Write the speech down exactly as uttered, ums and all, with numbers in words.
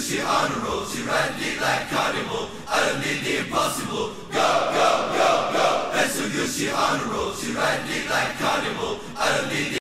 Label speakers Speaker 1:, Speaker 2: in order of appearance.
Speaker 1: she on a roll, she riding it like carnival. I don't need the impossible. Go, go, go, go. That's so good, she on a roll, she riding it like carnival. I don't need the